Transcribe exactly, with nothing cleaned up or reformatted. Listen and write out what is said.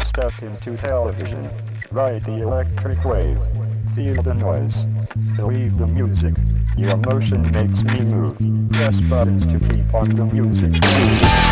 Step into television. Ride the electric wave. Feel the noise. Believe the music. Your emotion makes me move. Press buttons to keep on the music.